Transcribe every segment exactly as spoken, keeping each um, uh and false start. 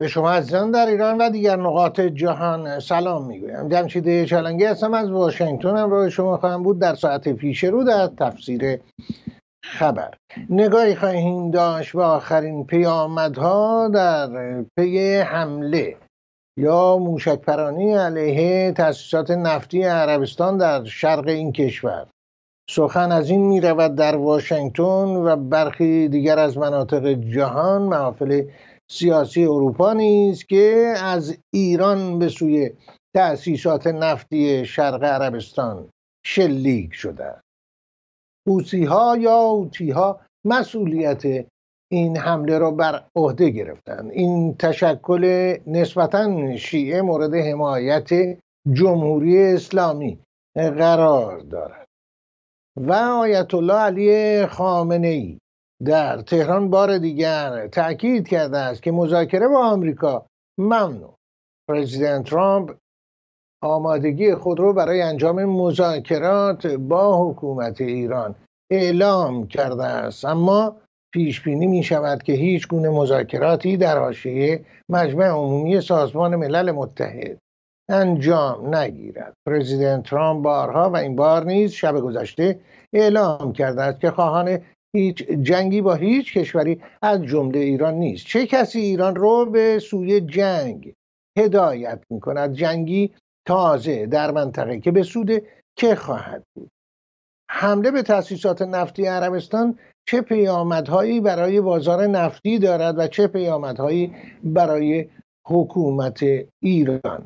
به شما عزیزان در ایران و دیگر نقاط جهان سلام میگویم. جمشید چالنگی هستم از واشنگتن. همراه شما خواهم بود در ساعت پیش رو در تفسیر خبر. نگاهی خواهیم داشت به آخرین پیامدها در پی حمله یا موشک‌پرانی علیه تأسیسات نفتی عربستان در شرق این کشور. سخن از این می رود در واشنگتن و برخی دیگر از مناطق جهان. محافل سیاسی اروپا نیز که از ایران به سوی تأسیسات نفتی شرق عربستان شلیک شده. حوثی ها یا حوتی ها مسئولیت این حمله را بر عهده گرفتند. این تشکل نسبتاً شیعه مورد حمایت جمهوری اسلامی قرار دارد و آیت الله علی خامنه ای در تهران بار دیگر تأکید کرده است که مذاکره با آمریکا ممنوع. پرزیدنت ترامپ آمادگی خود را برای انجام مذاکرات با حکومت ایران اعلام کرده است، اما پیش بینی می شود که هیچ گونه مذاکراتی در حاشیه مجمع عمومی سازمان ملل متحد انجام نگیرد. پرزیدنت ترامپ بارها و این بار نیز شب گذشته اعلام کرده است که خواهان هیچ جنگی با هیچ کشوری از جمله ایران نیست. چه کسی ایران رو به سوی جنگ هدایت می کند؟ جنگی تازه در منطقه که به سود که خواهد بود؟ حمله به تأسیسات نفتی عربستان چه پیامدهایی برای بازار نفتی دارد و چه پیامدهایی برای حکومت ایران؟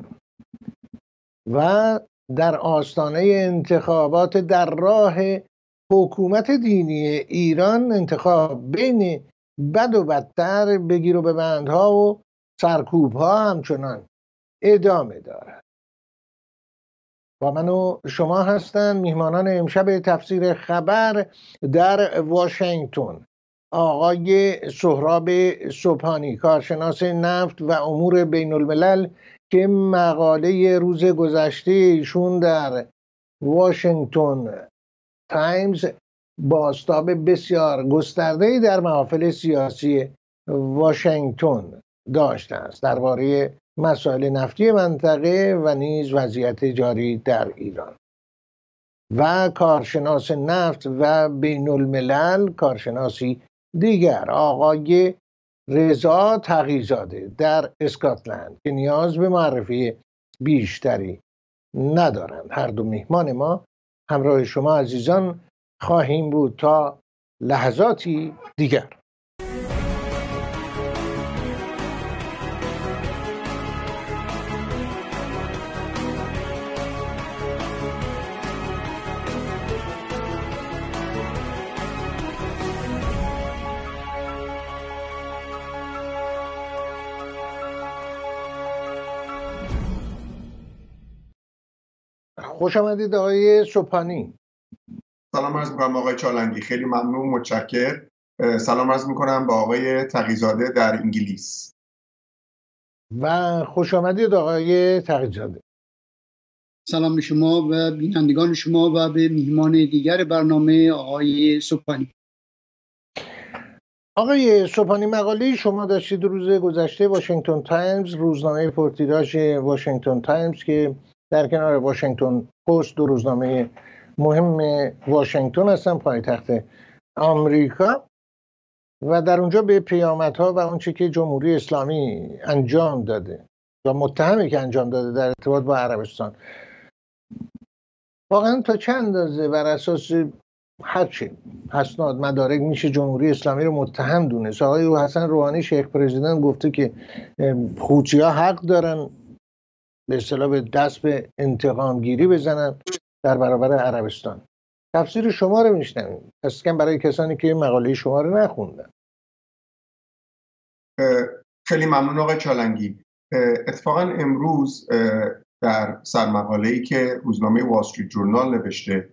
و در آستانه انتخابات در راه حکومت دینی ایران، انتخاب بین بد و بدتر، بگیر و ببندها و سرکوبها همچنان ادامه دارد. با من و شما هستند میهمانان امشب تفسیر خبر در واشنگتن: آقای سهراب سبحانی، کارشناس نفت و امور بین الملل که مقاله روز گذشته ایشون در واشنگتن تایمز بازتاب بسیار گسترده‌ای در محافل سیاسی واشنگتن داشته است درباره مسائل نفتی منطقه و نیز وضعیت جاری در ایران. و کارشناس نفت و بین الملل، کارشناسی دیگر، آقای رضا تقی‌زاده در اسکاتلند که نیاز به معرفی بیشتری ندارند. هر دو میهمان ما همراه شما عزیزان خواهیم بود تا لحظاتی دیگر. خوش آمدید آقای سبحانی. سلام عرض میکنم آقای چالنگی، خیلی ممنون، متشکر. سلام عرض میکنم با آقای تقی‌زاده در انگلیس. و خوش آمدید آقای تقی‌زاده. سلام به شما و بینندگان شما و به میهمان دیگر برنامه آقای سبحانی. آقای سبحانی، مقاله شما داشتید روز گذشته واشنگتن تایمز، روزنامه پرتیراژ واشنگتن تایمز که در کنار واشنگتن پست دو روزنامه مهم واشنگتن هستن، پایتخت آمریکا، و در اونجا به پیامدها و اون چه که جمهوری اسلامی انجام داده و متهمی که انجام داده در ارتباط با عربستان، واقعا تا چند اندازه بر اساس هرچی اسناد مدارک میشه جمهوری اسلامی رو متهم دونست؟ آقای حسن روحانی شیخ پرزیدنت گفته که حوثی‌ها حق دارن به اصطلاح به دست به انتقام گیری بزنن در برابر عربستان. تفسیر شما رو میشنویم، پس کم برای کسانی که مقاله شما رو نخوندن. خیلی ممنون آقای چالنگی. اتفاقا امروز در سرمقاله‌ای که روزنامه وال استریت جورنال نوشته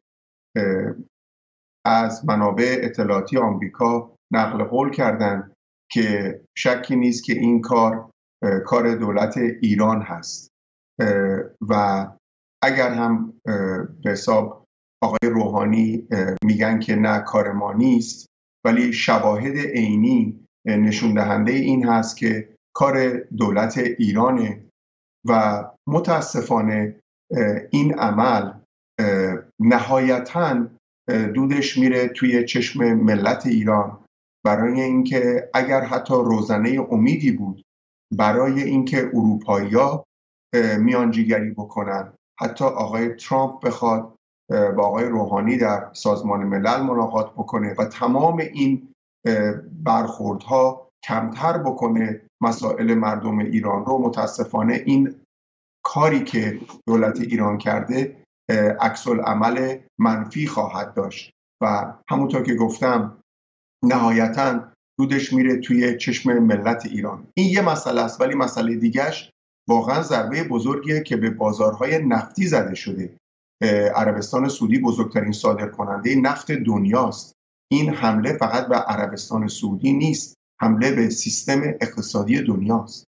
از منابع اطلاعاتی آمریکا نقل قول کردند که شکی نیست که این کار کار دولت ایران هست و اگر هم به حساب آقای روحانی میگن که نه کار ما نیست، ولی شواهد عینی نشون دهنده این هست که کار دولت ایرانه و متاسفانه این عمل نهایتاً دودش میره توی چشم ملت ایران، برای اینکه اگر حتی روزنه امیدی بود برای اینکه اروپایی‌ها میانجیگری بکنن، حتی آقای ترامپ بخواد با آقای روحانی در سازمان ملل ملاقات بکنه و تمام این برخوردها کمتر بکنه مسائل مردم ایران رو، متاسفانه این کاری که دولت ایران کرده عکس العمل منفی خواهد داشت و همونطور که گفتم نهایتاً دودش میره توی چشم ملت ایران. این یه مسئله است، ولی مسئله دیگهش واقعا ضربه بزرگیه که به بازارهای نفتی زده شده. عربستان سعودی بزرگترین صادرکننده نفت دنیاست. این حمله فقط به عربستان سعودی نیست، حمله به سیستم اقتصادی دنیاست.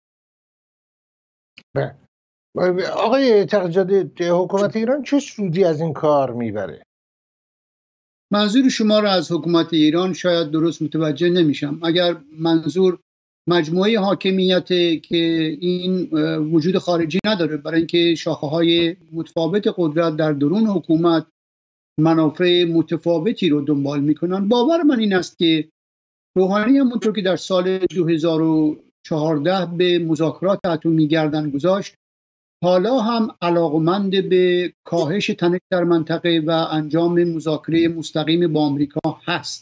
بله. آقای تقی‌زاده، حکومت ایران چه سودی از این کار میبره؟ منظور شما را از حکومت ایران شاید درست متوجه نمیشم. اگر منظور مجموعه حاکمیت که این وجود خارجی نداره، برای اینکه شاخه‌های متفاوت قدرت در درون حکومت منافع متفاوتی رو دنبال میکنن، باور من این است که روحانی همونطور که در سال دو هزار و چهارده به مذاکرات اتمی گردن گذاشت، حالا هم علاقمند به کاهش تنش در منطقه و انجام مذاکره مستقیم با آمریکا هست.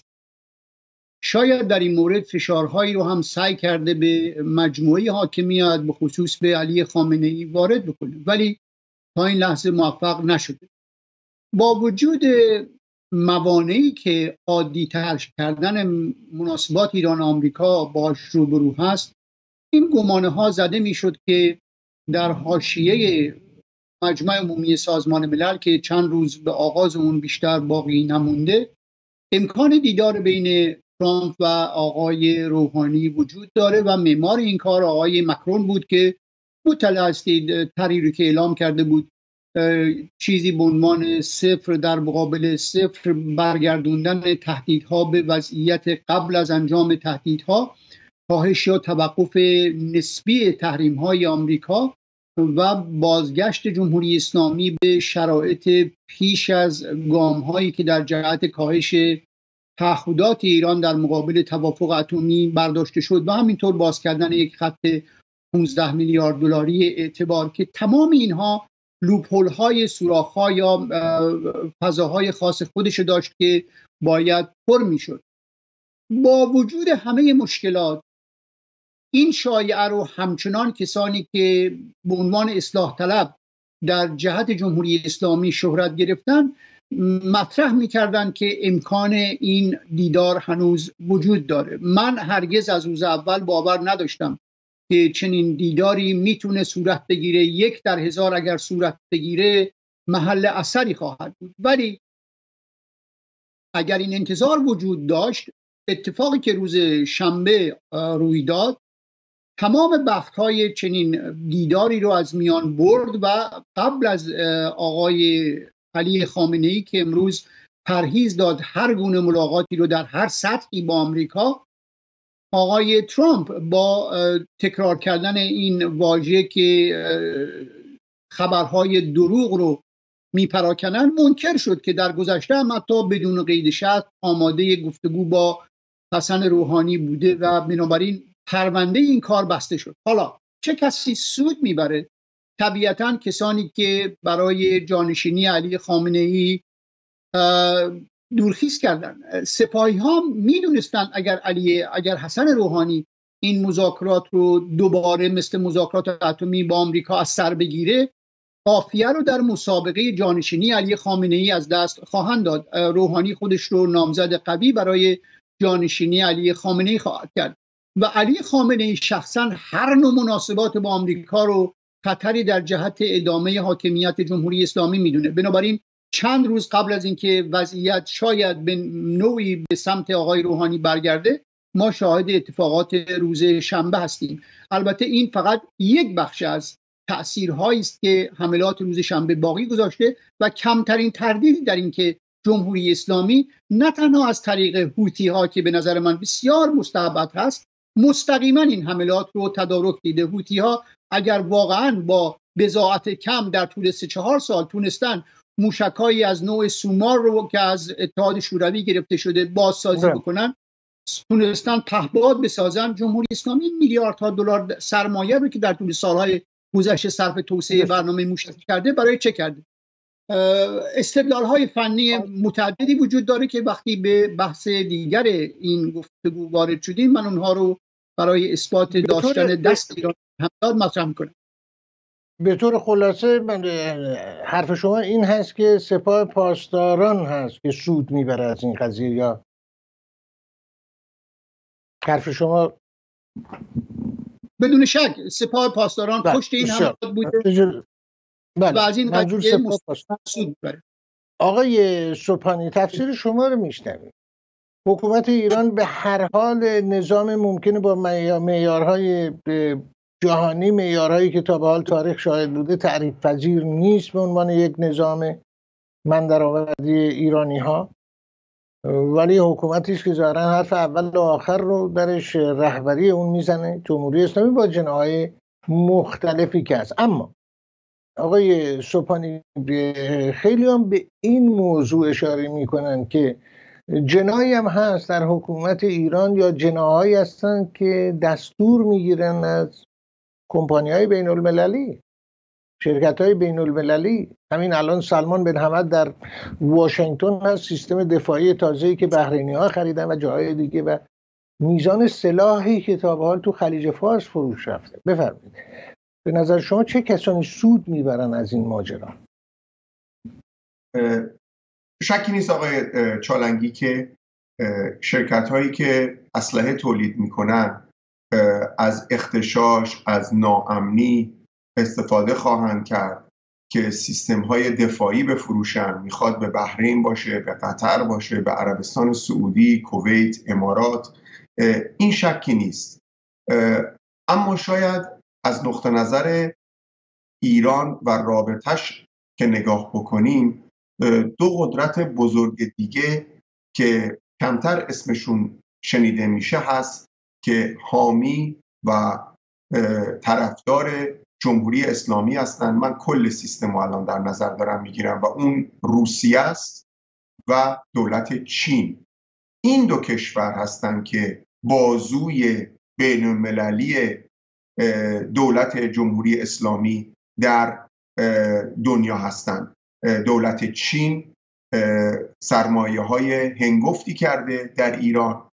شاید در این مورد فشارهایی رو هم سعی کرده به مجموعه حاکمیت به خصوص به علی خامنه ای وارد بکنه، ولی تا این لحظه موفق نشده. با وجود موانعی که عادی تر کردن مناسبات ایران و آمریکا باش روبرو هست، این گمانه ها زده میشد که در حاشیه مجمع عمومی سازمان ملل که چند روز به آغاز اون بیشتر باقی نمونده، امکان دیدار بین ترامپ و آقای روحانی وجود داره و معمار این کار آقای مکرون بود که مطلع هستید تحریری که اعلام کرده بود چیزی به عنوان صفر در مقابل صفر برگردوندن تهدیدها به وضعیت قبل از انجام تهدیدها، کاهش یا توقف نسبی تحریم‌های آمریکا و بازگشت جمهوری اسلامی به شرایط پیش از گام‌هایی که در جهت کاهش تعهدات ایران در مقابل توافق اتمی برداشته شد و همینطور باز کردن یک خط پانزده میلیارد دلاری اعتبار، که تمام اینها لوپ‌هول‌های، سوراخ‌ها یا فضاهای خاص خودش داشت که باید پر می‌شد. با وجود همه مشکلات، این شایعه رو همچنان کسانی که به عنوان اصلاح طلب در جهت جمهوری اسلامی شهرت گرفتن مطرح می‌کردند که امکان این دیدار هنوز وجود داره. من هرگز از روز اول باور نداشتم که چنین دیداری میتونه صورت بگیره. یک در هزار اگر صورت بگیره محل اثری خواهد بود، ولی اگر این انتظار وجود داشت، اتفاقی که روز شنبه روی داد تمام بخت‌های چنین دیداری رو از میان برد و قبل از آقای علی خامنه‌ای که امروز پرهیز داد هر گونه ملاقاتی رو در هر سطحی با آمریکا، آقای ترامپ با تکرار کردن این واژه که خبرهای دروغ رو میپراکنن منکر شد که در گذشته هم حتی بدون قید شرط آماده گفتگو با حسن روحانی بوده و بنابراین پرونده این کار بسته شد. حالا چه کسی سود میبره؟ طبیعتاً کسانی که برای جانشینی علی خامنه ای دورخیز کردن. سپاهی ها میدونستن اگر علی اگر حسن روحانی این مذاکرات رو دوباره مثل مذاکرات اتمی با آمریکا از سر بگیره، قافیه رو در مسابقه جانشینی علی خامنه ای از دست خواهند داد. روحانی خودش رو نامزد قوی برای جانشینی علی خامنه ای خواهد کرد و علی خامنه ای شخصا هر نوع مناسبات با آمریکا رو خطری در جهت ادامه حاکمیت جمهوری اسلامی میدونه. بنابراین چند روز قبل از اینکه وضعیت شاید به نوعی به سمت آقای روحانی برگرده، ما شاهد اتفاقات روز شنبه هستیم. البته این فقط یک بخش از تأثیرهایی است که حملات روز شنبه باقی گذاشته و کمترین تردیدی در این که جمهوری اسلامی نه تنها از طریق هوتی ها که به نظر من بسیار مستعبد هست، مستقیما این حملات رو تدارک دیده. هوتی ها اگر واقعا با بضاعت کم در طول سه چهار سال تونستن موشکایی از نوع سومار رو که از اتحاد شوروی گرفته شده بازسازی بکنن، تونستن پهپاد بسازن، جمهوری اسلامی میلیاردها دلار سرمایه رو که در طول سالهای گذشته صرف توسعه برنامه موشکی کرده برای چه کرده؟ استدلال‌های فنی متعددی وجود داره که وقتی به بحث دیگر این گفتگو وارد شدیم من اونها رو برای اثبات داشتن دست ایران همداد مطرح میکنم. به طور خلاصه من حرف شما این هست که سپاه پاسداران هست که سود میبره از این قضیه، یا حرف شما؟ بدون شک سپاه پاسداران پشت این حملات بوده بله. و از این منظور سپاه پاسداران. آقای سبحانی تفسیر شما رو میشنویم. حکومت ایران به هر حال نظام ممکنه با معیارهای جهانی، معیارهایی که تا به حال تاریخ شاهد بوده، تعریف پذیر نیست به عنوان یک نظام من درآوردی ایرانی ها، ولی حکومتی است که ظاهرا حرف اول و آخر رو درش رهبری اون میزنه، جمهوری اسلامی، با جناح‌های مختلفی که هست. اما آقای سبحانی خیلی هم به این موضوع اشاره میکنن که جناحی هم هست در حکومت ایران یا جناحایی هستن که دستور میگیرن از کمپانی‌های بین المللی، شرکت‌های بین المللی. همین الان سلمان بن حمد در واشنگتن هست، سیستم دفاعی تازه‌ای که بحرینی‌ها خریدن و جاهای دیگه، و میزان سلاحی که تا به حال تو خلیج فارس فروش رفته. بفرمایید به نظر شما چه کسانی سود میبرن از این ماجرا؟ شکی نیست آقای چالنگی که شرکت‌هایی که اسلحه تولید میکنن از اختشاش، از ناامنی استفاده خواهند کرد که سیستم‌های دفاعی بفروشن. میخواد به بحرین باشه، به قطر باشه، به عربستان سعودی، کویت، امارات، این شکی نیست. اما شاید از نقطه نظر ایران و رابطش که نگاه بکنیم، دو قدرت بزرگ دیگه که کمتر اسمشون شنیده میشه هست که حامی و طرفدار جمهوری اسلامی هستن. من کل سیستم رو الان در نظر دارم میگیرم و اون روسیه است و دولت چین. این دو کشور هستن که بازوی بین المللی دولت جمهوری اسلامی در دنیا هستند. دولت چین سرمایه های هنگفتی کرده در ایران،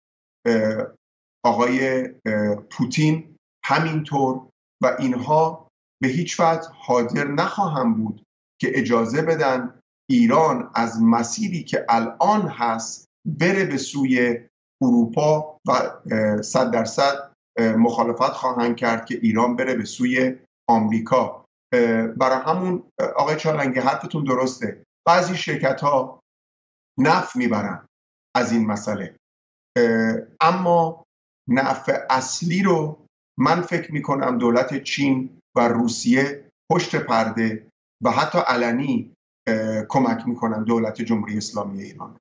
آقای پوتین همینطور، و اینها به هیچ وجه حاضر نخواهند بود که اجازه بدن ایران از مسیری که الان هست بره به سوی اروپا و صد درصد مخالفت خواهند کرد که ایران بره به سوی آمریکا. برای همون آقای چالنگی حرفتون درسته، بعضی شرکت ها نفع میبرن از این مسئله، اما نفع اصلی رو من فکر میکنم دولت چین و روسیه پشت پرده و حتی علنی کمک میکنن دولت جمهوری اسلامی ایران.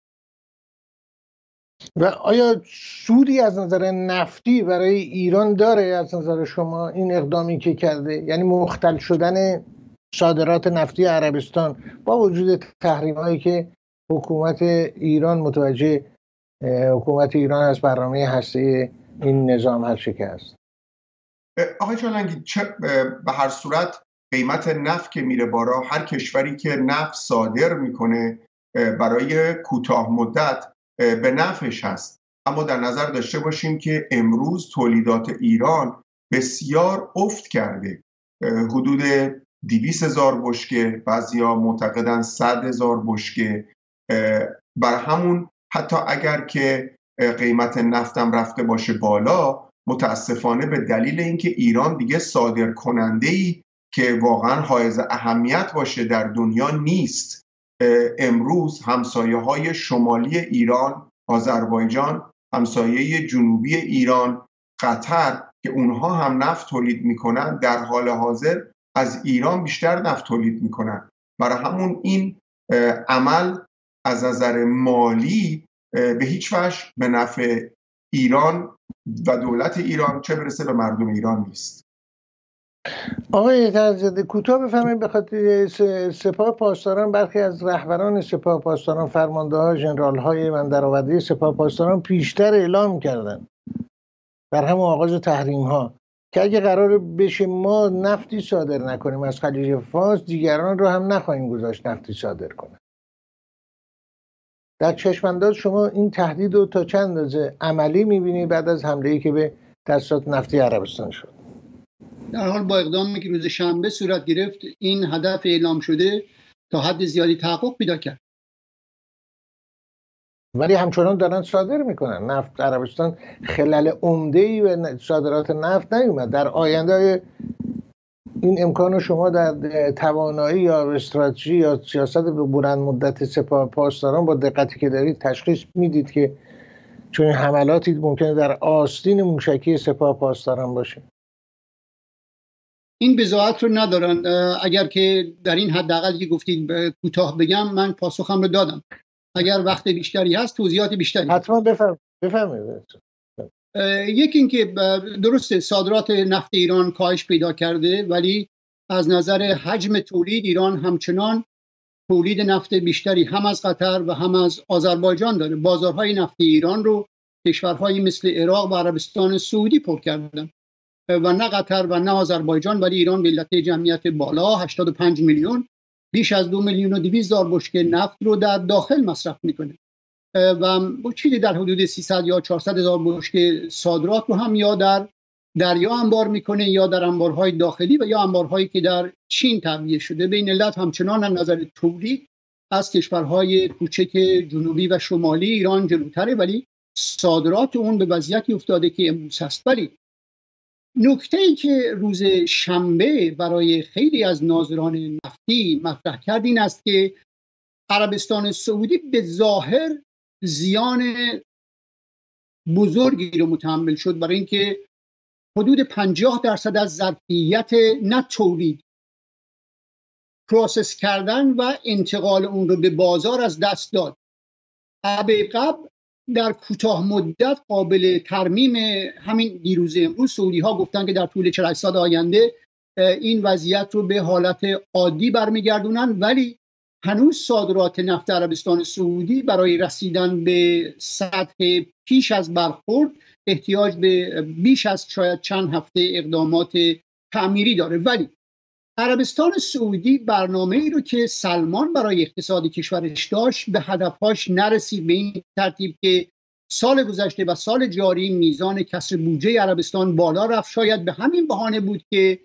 و آیا سودی از نظر نفتی برای ایران داره از نظر شما این اقدامی که کرده؟ یعنی مختل شدن صادرات نفتی عربستان با وجود تحریم‌هایی که حکومت ایران متوجه حکومت ایران از برنامه هسته این نظام هر چه که هست. آقای چالنگی، به هر صورت قیمت نفت که میره بالا، هر کشوری که نفت صادر میکنه برای کوتاه مدت به نفعش هست. اما در نظر داشته باشیم که امروز تولیدات ایران بسیار افت کرده، حدود دویست هزار بشکه، بعضیا معتقدن صد هزار بشکه. بر همون حتی اگر که قیمت نفتم رفته باشه بالا، متاسفانه به دلیل اینکه ایران دیگه صادر کننده‌ای که واقعا حائز اهمیت باشه در دنیا نیست. امروز همسایه‌های شمالی ایران، آذربایجان، همسایه جنوبی ایران، قطر، که اونها هم نفت تولید میکنن، در حال حاضر از ایران بیشتر نفت تولید میکنن. برای همون این عمل از نظر مالی به هیچ وجه به نفع ایران و دولت ایران، چه برسه به مردم ایران نیست. آقای طرزده کوتاه بفرمایید. به خاطر سپاه پاسداران برخی از رهبران سپاه پاسداران، فرمانده‌ها، ژنرال‌های من درآورده سپاه پاسداران پیشتر اعلام کردند در همون آغاز تحریم‌ها که اگه قرار بشه ما نفتی صادر نکنیم از خلیج فارس، دیگران رو هم نخواهیم گذاشت نفتی صادر کنن. در چشم‌انداز شما این تهدید رو تا چند اندازه عملی می‌بینید بعد از حمله‌ای که به تأسیسات نفتی عربستان شد؟ در حال با اقدامی که روز شنبه صورت گرفت، این هدف اعلام شده تا حد زیادی تحقق پیدا کرد. ولی همچنان دارن صادر میکنن نفت. عربستان خلل عمده‌ای به صادرات نفت نیومد. در آینده این امکان رو شما در توانایی یا استراتژی یا سیاست به بلند مدت سپاه پاسداران با دقتی که دارید تشخیص میدید که چون حملاتی ممکنه در آستین موشکی سپاه پاسداران باشه؟ این بضاعت رو ندارن. اگر که در این حداقل که گفتید کوتاه بگم، من پاسخم رو دادم. اگر وقت بیشتری هست توضیحات بیشتری حتما بفرمایید. بفرمایید. یکی این که درسته صادرات نفت ایران کاهش پیدا کرده، ولی از نظر حجم تولید ایران همچنان تولید نفت بیشتری هم از قطر و هم از آذربایجان داره. بازارهای نفتی ایران رو کشورهایی مثل عراق و عربستان سعودی پر کردن و نه قطر و نه آذربایجان، ولی ایران به علت جمعیت بالا هشتاد و پنج میلیون بیش از دو میلیون و دویست هزار بشکه نفت رو در داخل مصرف میکنه و چیزی در حدود سیصد یا چهارصد هزار بشکه صادرات رو هم یا در دریا انبار میکنه یا در انبارهای داخلی و یا انبارهایی که در چین تعبیه شده. به این علت همچنان از نظر تولید از کشورهای کوچک جنوبی و شمالی ایران جلوتره، ولی صادرات اون به وضعیتی افتاده که امروز هست. ولی نکته‌ای که روز شنبه برای خیلی از ناظران نفتی مطرح کرد این است که عربستان سعودی به ظاهر زیان بزرگی رو متحمل شد، برای اینکه حدود پنجاه درصد از ظرفیت نه تولید، پروسس کردن و انتقال اون رو به بازار از دست داد. قبل در کوتاه مدت قابل ترمیم. همین دیروز امروز سعودی ها گفتن که در طول چهل سال آینده این وضعیت رو به حالت عادی برمیگردونن، ولی هنوز صادرات نفت عربستان سعودی برای رسیدن به سطح پیش از برخورد احتیاج به بیش از شاید چند هفته اقدامات تعمیری داره. ولی عربستان سعودی برنامه‌ای رو که سلمان برای اقتصاد کشورش داشت به هدفهاش نرسید، به این ترتیب که سال گذشته و سال جاری میزان کسر بودجه عربستان بالا رفت. شاید به همین بهانه بود که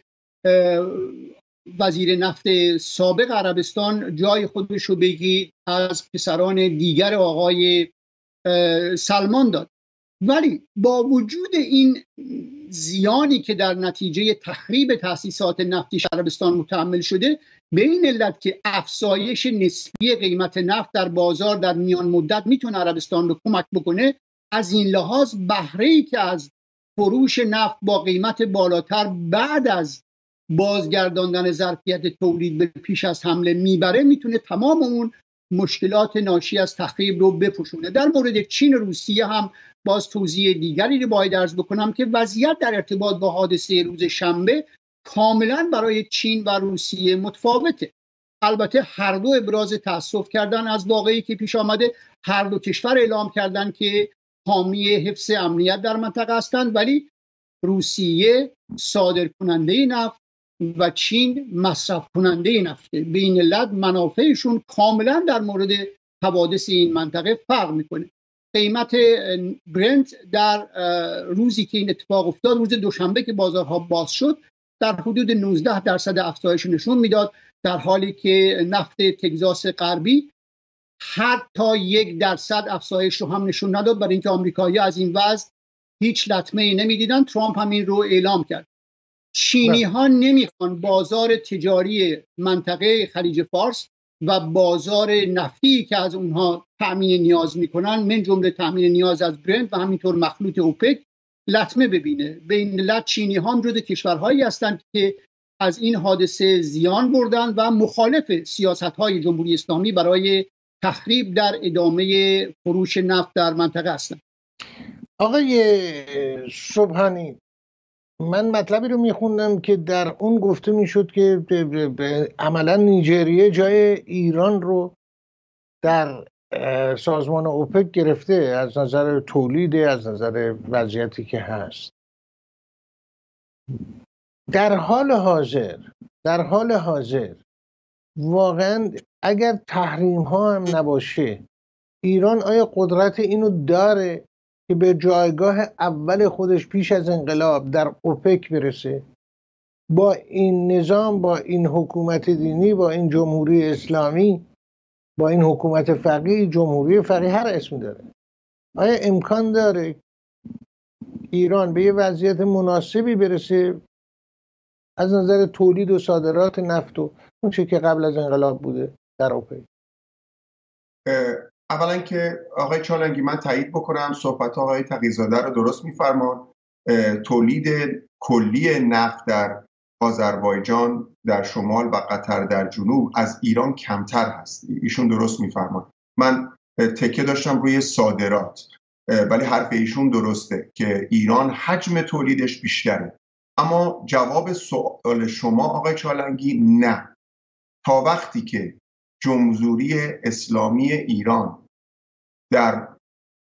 وزیر نفت سابق عربستان جای خودش رو بگی از پسران دیگر آقای سلمان داد. ولی با وجود این زیانی که در نتیجه تخریب تأسیسات نفتی عربستان متحمل شده، به این علت که افزایش نسبی قیمت نفت در بازار در میان مدت میتونه عربستان رو کمک بکنه، از این لحاظ بهره‌ای که از فروش نفت با قیمت بالاتر بعد از بازگرداندن ظرفیت تولید به پیش از حمله میبره، میتونه تمام اون مشکلات ناشی از تخریب رو بپوشونه. در مورد چین و روسیه هم باز توضیح دیگری رو باید عرض بکنم که وضعیت در ارتباط با حادثه روز شنبه کاملا برای چین و روسیه متفاوته. البته هر دو ابراز تأسف کردن از واقعی که پیش آمده، هر دو کشور اعلام کردن که حامی حفظ امنیت در منطقه هستند، ولی روسیه صادر کننده نفت و چین مصرف کننده نفته. به این علت منافعشون کاملا در مورد حوادث این منطقه فرق میکنه. قیمت برنت در روزی که این اتفاق افتاد، روز دوشنبه که بازارها باز شد، در حدود نوزده درصد افزایش نشون میداد، در حالی که نفت تگزاس غربی حتی یک درصد افزایش رو هم نشون نداد، برای اینکه آمریکایی‌ها از این وضع هیچ لطمه ای نمیدیدن. ترامپ همین رو اعلام کرد. چینی ها نمیخوان بازار تجاری منطقه خلیج فارس و بازار نفتی که از اونها تأمین نیاز میکنن، من جمله تأمین نیاز از برنت و همینطور مخلوط اوپک، لطمه ببینه. به این علت چینی ها هم جزو کشورهایی هستند که از این حادثه زیان بردن و مخالف سیاست های جمهوری اسلامی برای تخریب در ادامه فروش نفت در منطقه هستند. آقای سبحانی، من مطلبی رو میخوندم که در اون گفته میشد که عملا نیجریه جای ایران رو در سازمان اوپک گرفته از نظر تولید، از نظر وضعیتی که هست. در حال حاضر در حال حاضر واقعا اگر تحریم ها هم نباشه، ایران آیا قدرت اینو داره که به جایگاه اول خودش پیش از انقلاب در اوپک برسه؟ با این نظام، با این حکومت دینی، با این جمهوری اسلامی، با این حکومت فقیه، جمهوری فقیه، هر اسمی داره، آیا امکان داره ایران به یه وضعیت مناسبی برسه از نظر تولید و صادرات نفت و اون چه که قبل از انقلاب بوده در اوپک؟ اولا که آقای چالنگی من تایید بکنم صحبت آقای تقی‌زاده رو درست می‌فرمان. تولید کلی نفت در آذربایجان در شمال و قطر در جنوب از ایران کمتر هست. ایشون درست می‌فرمان. من تکیه داشتم روی صادرات، ولی حرف ایشون درسته که ایران حجم تولیدش بیشتره. اما جواب سوال شما آقای چالنگی نه. تا وقتی که جمهوری اسلامی ایران در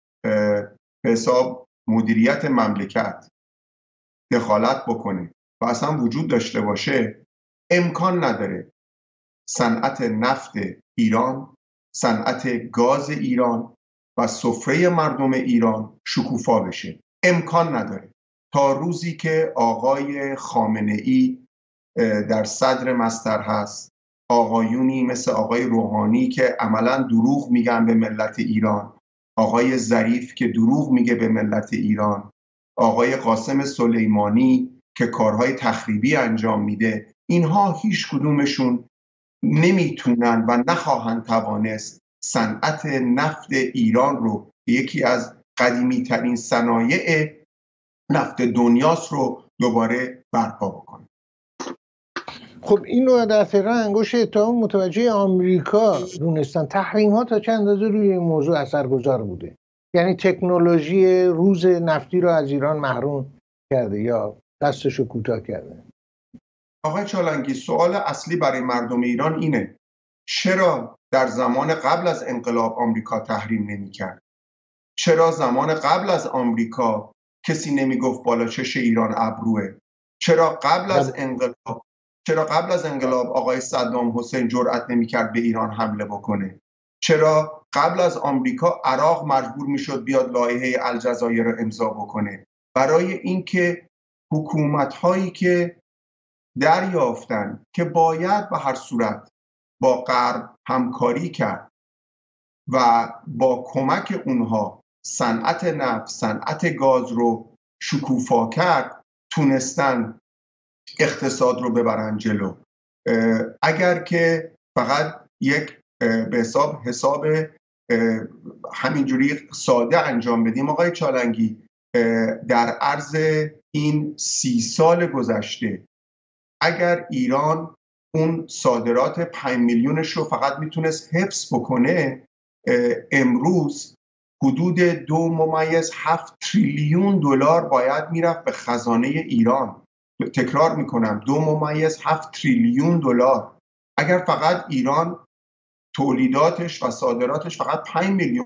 حساب مدیریت مملکت دخالت بکنه و اصلا وجود داشته باشه، امکان نداره صنعت نفت ایران، صنعت گاز ایران و سفره مردم ایران شکوفا بشه. امکان نداره. تا روزی که آقای خامنه‌ای در صدر مصدر هست، آقایونی مثل آقای روحانی که عملاً دروغ میگن به ملت ایران، آقای ظریف که دروغ میگه به ملت ایران، آقای قاسم سلیمانی که کارهای تخریبی انجام میده، اینها هیچ کدومشون نمیتونن و نخواهند توانست صنعت نفت ایران رو، یکی از قدیمی ترین صنایع نفت دنیاست، رو دوباره برپا بکنه. خب این رو در تهران انگشت اتهام متوجه آمریکا دونستن. تحریم ها تا چند اندازه روی این موضوع اثرگذار بوده؟ یعنی تکنولوژی روز نفتی رو از ایران محروم کرده یا دستشو کوتاه کرده؟ آقای چالنگی، سوال اصلی برای مردم ایران اینه: چرا در زمان قبل از انقلاب آمریکا تحریم نمی‌کرد؟ چرا زمان قبل از آمریکا کسی نمیگفت بالا چش ایران ابروه؟ چرا قبل از انقلاب چرا قبل از انقلاب آقای صدام حسین جرأت نمی‌کرد به ایران حمله بکنه؟ چرا قبل از آمریکا عراق مجبور میشد بیاد لایحه الجزایر رو امضا بکنه؟ برای اینکه حکومت‌هایی که دریافتن که باید به هر صورت با غرب همکاری کرد و با کمک اونها صنعت نفت، صنعت گاز رو شکوفا کرد، تونستن اقتصاد رو ببرن جلو. اگر که فقط یک به حساب حساب همینجوری ساده انجام بدیم آقای چالنگی، در عرض این سی سال گذشته اگر ایران اون صادرات پنج میلیونش رو فقط میتونست حفظ بکنه، امروز حدود دو ممیز هفت تریلیون دلار باید میرفت به خزانه ایران. تکرار میکنم، دو ممیز هفت تریلیون دلار. اگر فقط ایران تولیداتش و صادراتش فقط پنج میلیون،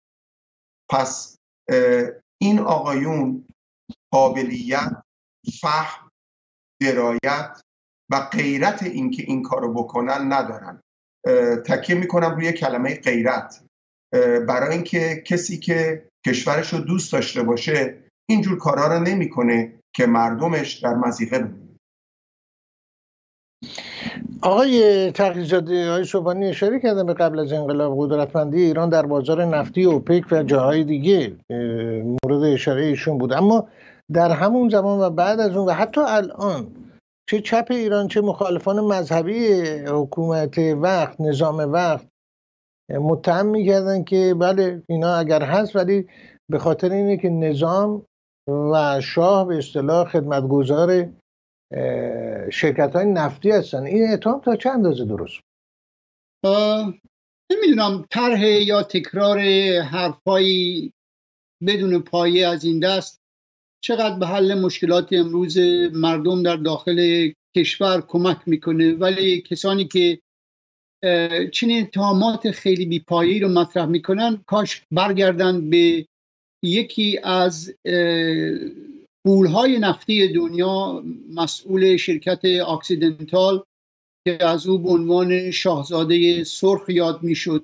پس این آقایون قابلیت، فهم، درایت و غیرت این که این کارو بکنن ندارن. تکیه میکنم روی کلمه غیرت، برای اینکه کسی که کشورش رو دوست داشته باشه اینجور کارا رو نمیکنه که مردمش در مضیقه بمونه. آقای تقی‌زاده، آقای سبحانی اشاره کردن به قبل از انقلاب قدرتمندی ایران در بازار نفتی اوپک و جاهای دیگه مورد اشاره ایشون بود، اما در همون زمان و بعد از اون و حتی الان چه چپ ایران چه مخالفان مذهبی حکومت وقت، نظام وقت، متهم میکردن که بله اینا اگر هست ولی به خاطر اینه که نظام و شاه به اصطلاح خدمتگزار شرکت های نفتی هستن. این اتهام تا چند اندازه درست؟ نمیدونم، طرح یا تکرار حرفای بدون پایه از این دست چقدر به حل مشکلات امروز مردم در داخل کشور کمک میکنه. ولی کسانی که چنین اتهامات خیلی بی‌پایه‌ای رو مطرح میکنن کاش برگردن به یکی از غول‌های نفتی دنیا، مسئول شرکت اکسیدنتال که از او به عنوان شاهزاده سرخ یاد میشد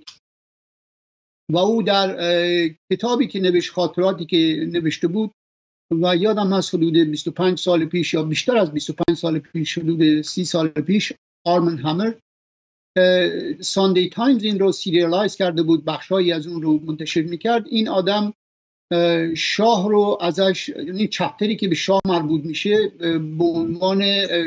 و او در کتابی که نوشت، خاطراتی که نوشته بود و یادم هست حدود بیست و پنج سال پیش یا بیشتر از بیست و پنج سال پیش، حدود سی سال پیش، آرمن همر ساندی تایمز این رو سیریالایز کرده بود، بخشایی از اون رو منتشر میکرد. این آدم شاه رو ازش، یعنی چپتری که به شاه مربوط میشه، به عنوان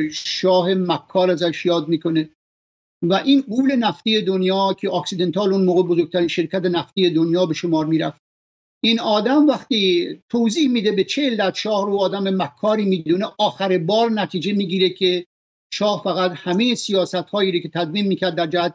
شاه مکار ازش یاد میکنه و این غول نفتی دنیا که اکسیدنتال اون موقع بزرگترین شرکت نفتی دنیا به شمار میرفت، این آدم وقتی توضیح میده به چه علت شاه رو آدم مکاری میدونه، آخر بار نتیجه میگیره که شاه فقط همه سیاست هایی که تدوین میکرد در جهت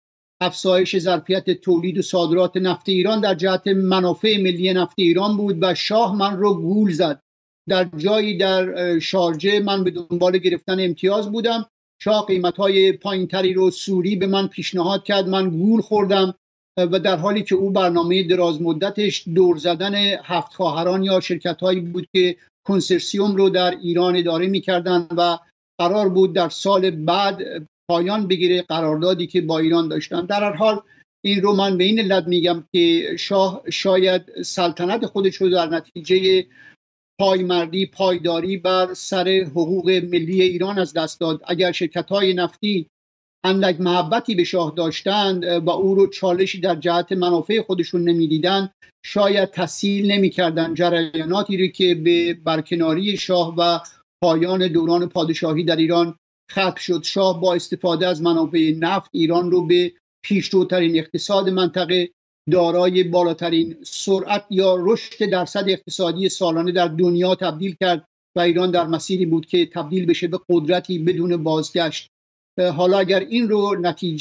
افزایش ظرفیت تولید و صادرات نفت ایران در جهت منافع ملی نفت ایران بود و شاه من رو گول زد. در جایی در شارجه من به دنبال گرفتن امتیاز بودم، شاه قیمت‌های پایین‌تری رو سوری به من پیشنهاد کرد، من گول خوردم و در حالی که او برنامه دراز مدتش دور زدن هفت خواهران یا شرکت‌هایی بود که کنسرسیوم رو در ایران اداره می‌کردند و قرار بود در سال بعد پایان بگیره قراردادی که با ایران داشتن. در هر حال این رو من به این علت میگم که شاه شاید سلطنت خودش رو در نتیجه پایمردی، پایداری بر سر حقوق ملی ایران از دست داد. اگر شرکت‌های نفتی اندک محبتی به شاه داشتند و او رو چالشی در جهت منافع خودشون نمیدیدن، شاید تسهیل نمی‌کردن جریاناتی رو که به برکناری شاه و پایان دوران پادشاهی در ایران ختم شد. شاه با استفاده از منابع نفت ایران رو به پیشروترین اقتصاد منطقه، دارای بالاترین سرعت یا رشد درصد اقتصادی سالانه در دنیا تبدیل کرد و ایران در مسیری بود که تبدیل بشه به قدرتی بدون بازگشت. حالا اگر این رو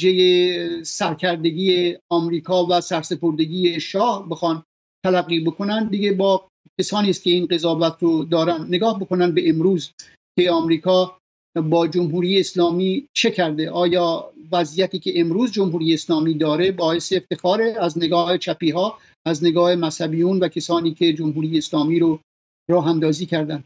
نتیجه سرکردگی آمریکا و سرسپردگی شاه بخوان تلقی بکنن، دیگه با کسانی است که این قضاوت رو دارن نگاه بکنن به امروز که آمریکا با جمهوری اسلامی چه کرده. آیا وضعیتی که امروز جمهوری اسلامی داره باعث افتخار از نگاه چپی ها، از نگاه مذهبیون و کسانی که جمهوری اسلامی رو راه اندازی کردن؟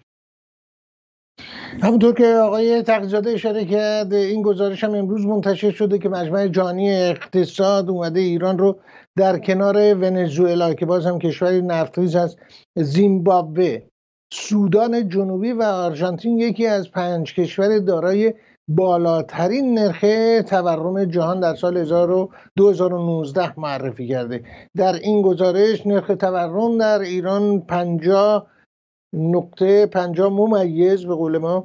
همونطور که آقای تقی‌زاده اشاره کرد، این گزارش هم امروز منتشر شده که مجمع جهانی اقتصاد اومده ایران رو در کنار ونزوئلا که باز هم کشوری نفت‌ریز هست، زیمبابوه، سودان جنوبی و آرژانتین، یکی از پنج کشور دارای بالاترین نرخ تورم جهان در سال دو هزار و نوزده معرفی کرده. در این گزارش نرخ تورم در ایران پنجاه نقطه پنجاه ممیز به قول ما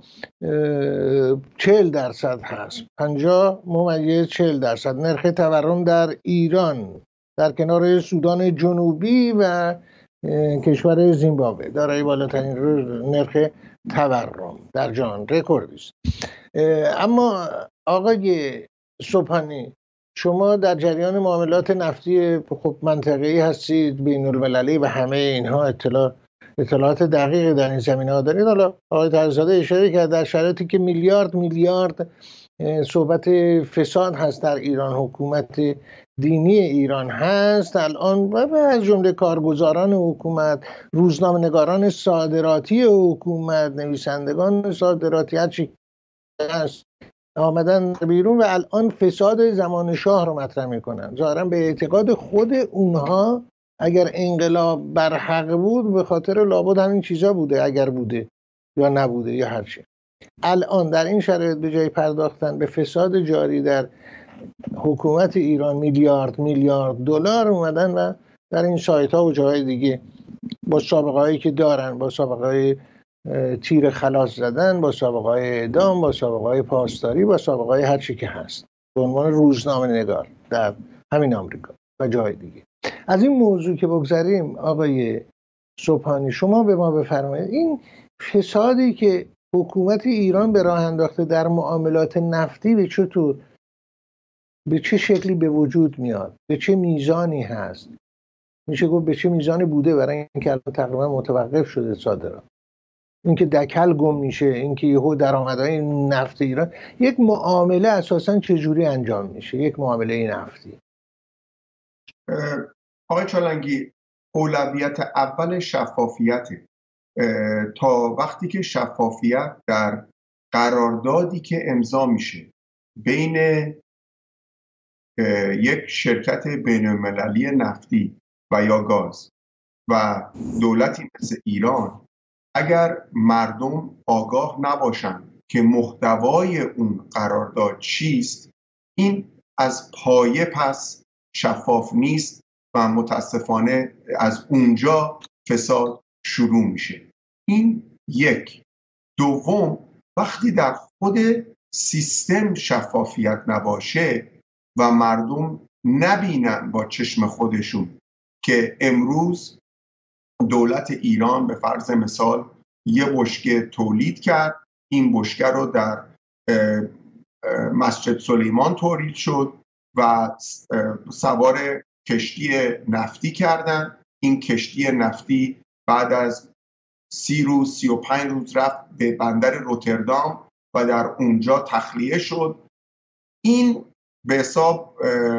چهل درصد هست. پنجاه ممیز چهل درصد نرخ تورم در ایران در کنار سودان جنوبی و کشور زیمبابوه دارای بالاترین نرخ تورم در جهان، رکوردی است. اما آقای صبحانی، شما در جریان معاملات نفتی خب منطقه‌ای هستید، بین المللی و همه اینها اطلاع اطلاعات دقیق در این زمینه‌ها دارید. حالا آقای تقی‌زاده اشاره کرد در شرایطی که میلیارد میلیارد صحبت فساد هست در ایران، حکومت دینی ایران هست الان و از جمله کارگزاران حکومت، روزنامه‌نگاران صادراتی حکومت، نویسندگان صادراتی هرچی هست آمدن بیرون و الان فساد زمان شاه رو مطرح میکنن. ظاهرا به اعتقاد خود اونها اگر انقلاب بر حق بود به خاطر لابد همین چیزا بوده، اگر بوده یا نبوده یا هرچی. الان در این شرایط به جای پرداختن به فساد جاری در حکومت ایران میلیارد میلیارد دلار اومدن و در این سایت ها و جاهای دیگه با سابقه هایی که دارن، با سابقه های تیر خلاص زدن، با سابقه های اعدام، با سابقه های پاسداری، با سابقه های هر چی که هست به عنوان روزنامه نگار در همین آمریکا و جای دیگه. از این موضوع که بگذاریم آقای صبحانی، شما به ما بفرمایید این فسادی که حکومت ایران به راه انداخته در معاملات نفتی به چطور، به چه شکلی به وجود میاد، به چه میزانی هست میشه گفت به چه میزانی بوده، برای اینکه الان تقریبا متوقف شده صادرات. اینکه دکل گم میشه، اینکه یهو درآمدهای نفت ایران، یک معامله اساسا چجوری انجام میشه، یک معامله نفتی؟ آقای چالنگی، اولویت اول شفافیته. تا وقتی که شفافیت در قراردادی که امضا میشه بین یک شرکت بین‌المللی نفتی و یا گاز و دولتی مثل ایران، اگر مردم آگاه نباشن که محتوای اون قرارداد چیست، این از پایه پس شفاف نیست و متاسفانه از اونجا فساد شروع میشه. این یک. دوم، وقتی در خود سیستم شفافیت نباشه و مردم نبینن با چشم خودشون که امروز دولت ایران به فرض مثال یه بشکه تولید کرد، این بشکه رو در مسجد سلیمان تولید شد و سوار کشتی نفتی کردن، این کشتی نفتی بعد از سی روز سی و پنج روز رفت به بندر روتردام و در اونجا تخلیه شد. این به حساب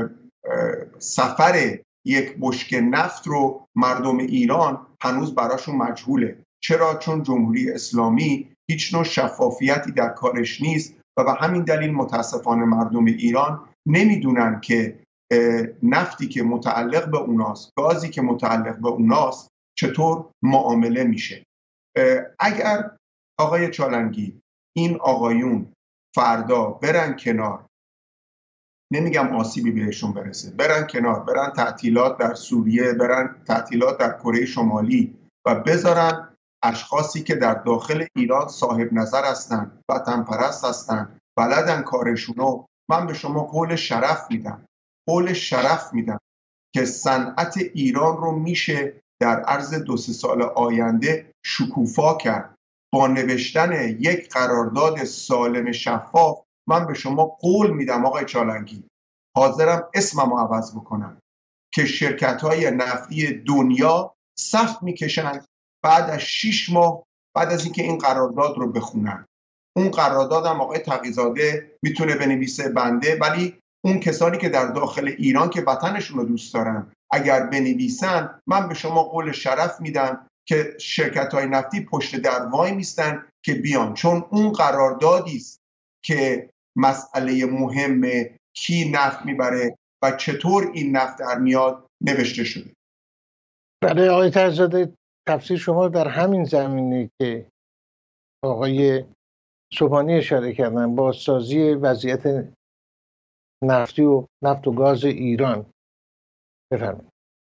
سفر یک بشکه نفت رو مردم ایران هنوز براشون مجهوله. چرا؟ چون جمهوری اسلامی هیچ نوع شفافیتی در کارش نیست و به همین دلیل متاسفانه مردم ایران نمیدونن که نفتی که متعلق به اوناست، گازی که متعلق به اوناست چطور معامله میشه. اگر آقای چالنگی این آقایون فردا برن کنار، نمیگم آسیبی بهشون برسه، برن کنار، برن تعطیلات در سوریه، برن تعطیلات در کره شمالی و بذارن اشخاصی که در داخل ایران صاحب نظر هستن، وطن پرست هستن، بلدن کارشونو، من به شما قول شرف میدم، قول شرف میدم که صنعت ایران رو میشه در عرض دو سه سال آینده شکوفا کرد با نوشتن یک قرارداد سالم شفاف. من به شما قول میدم آقای چالنگی، حاضرم اسمم رو عوض بکنم، که شرکت‌های نفتی دنیا صف میکشن بعد از شش ماه بعد از اینکه این قرارداد رو بخونن. اون قرارداد هم آقای تقی‌زاده میتونه بنویسه بنده، ولی اون کسانی که در داخل ایران که وطنشون رو دوست دارن اگر بنویسن، من به شما قول شرف میدم که شرکت‌های نفتی پشت در وای میستن که بیان، چون اون قراردادی است که مسئله مهم کی نفت میبره و چطور این نفت در میاد نوشته شده. برای آقای تقی‌زاده، تفسیر شما در همین زمینه که آقای صبحانی اشاره کردن، بازسازی وضعیت نفتی و نفت و گاز ایران، بفرمایید.